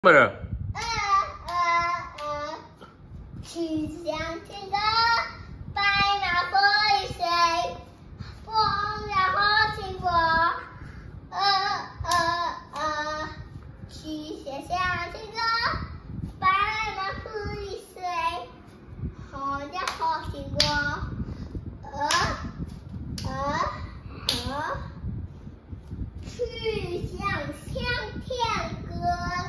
不是， 曲项天歌，白马飞水，风摇花轻拂。曲项天歌，白马飞水，风摇花轻拂。曲项天歌。